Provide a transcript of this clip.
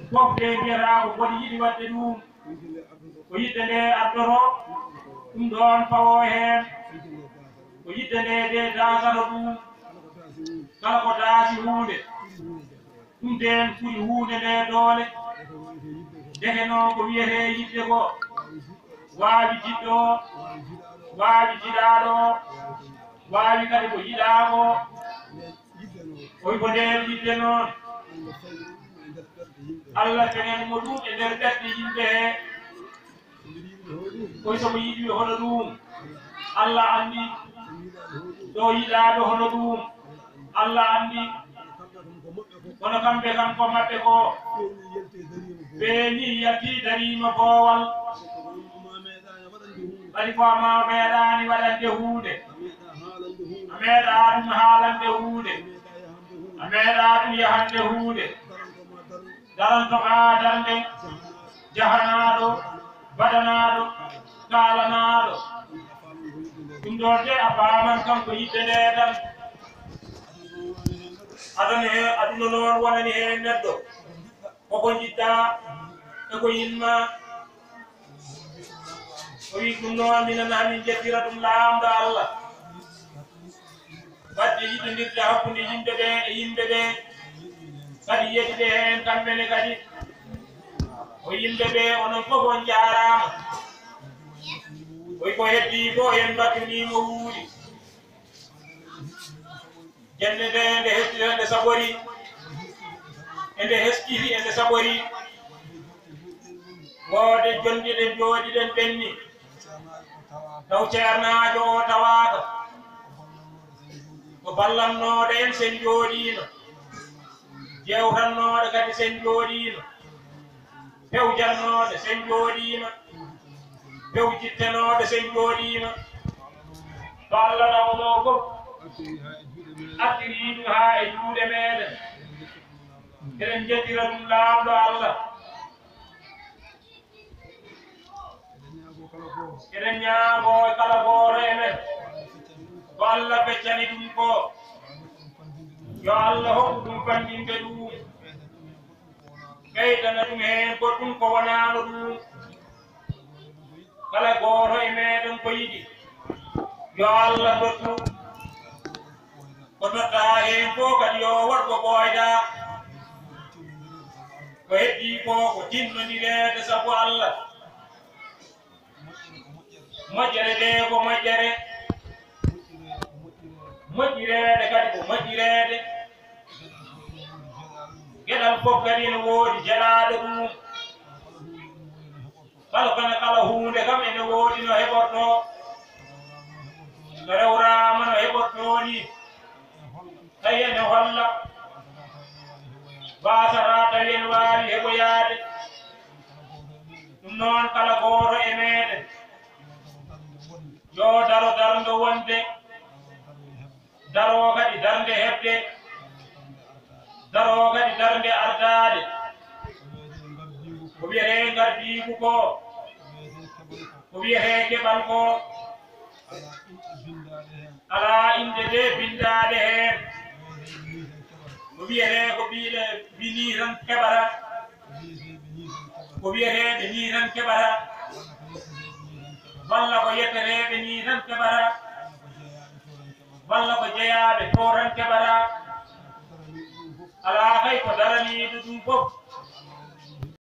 fof de mbiyata ko woni yiɗi wadde ɗum ko yidde nde addoro ɗum ɗon fawo heen ko yidde nde de daasano ɗum kala ko daasi huunde ɗum den ɓuri huunde nde doole deke noon ko wiyete yidde ko waawi jiɗɗo waawi jiɗaaɗo waawi kadi ko yiɗaako oyi ko nden yidde noon Allah kenen mo ɗum e nder ɓerɗe yimɓe hee koy somo yiɗi hono ɗum Allah anndi ɗo yiɗaaɓe hono ɗum Allah anndi kono kamɓe kam ko maɓɓe ko ɓeeni yalti dariima boowal kadi ko ma meeɗaani waɗande huunde a meeɗaa ɗum haalande huunde a meeɗaa ɗum yahande huunde darantomaa darnde jahanaaɗo baɗanaaɗo kaalanaaɗo ɗum ɗon de a faaman kam ko yidde nde tan aduna noon wonani heen neɗɗo koko jiɗɗaa e ko yinma o wi ɗum noon minen hamin jettira ɗum laamɗo Allah wadde yiɗondirde hakkunde yimɓe ɓe e yimɓe ɓe kadi yeɗiɓe heen kamɓene kadi o yimɓe ɓe onon fof on jaaraama oy ko heddii fof en mbattiniimo wuuri jannde nde nde heddii nde saɓori e nde heskiri e nde saɓori woode jonde ɗen jooɗiɗen ɓenni taw ceernaajo o tawaaka ko ballannooɗo en sen jooɗiino jewtannooɗo kadi sen jooɗiino pewjannooɗo sen jooɗiima pewjittenooɗo sen jooɗiima to Allah ɗawnoo fof artirii ɗum haa e juuɗe meeɗen eɗen jettira ɗum laamɗo Allah eɗen ñaagoo e kala gooto e men ko Allah feccani ɗum ko yo Allah hokku ɗum fandinde ɗum ɓeydana ɗum heen goɗɗum ko wonaano ɗum kala gooto e meeɗen ko yiɗi yo Allah dottu ko dottaa heen fof kadi yo waɗ ko ɓooyɗaa ko heddii ko ko tinnonireede sabu Allah moƴƴere nde ko moƴƴere moƴƴireede kadi ko moƴƴireede geɗal fof kadi ene woodi jelaaɗo ɗum kala huunde kam ene woodi no heɓortoo no rewraama no heɓortoo ni tawi ene holla waasataa tawi ene waawi heɓoyaade ɗum noon kala gooto e meeɗen yo daro darnde wonde daroo kadi darnde heɓde daroo kadi darnde ardaade ko wiyetee ngardiigu ko ko wiyetee keɓal ko alaa inde de bindaade heen ko wiyetee ko ɓiiɗe binii tan keɓata ko wiyeteeɓe nii tan keɓata walla ko yetteteeɓe nii tan keɓata walla ko jeyaaɓe to tan keɓata alaa kay ko daraniiɗo ɗum fof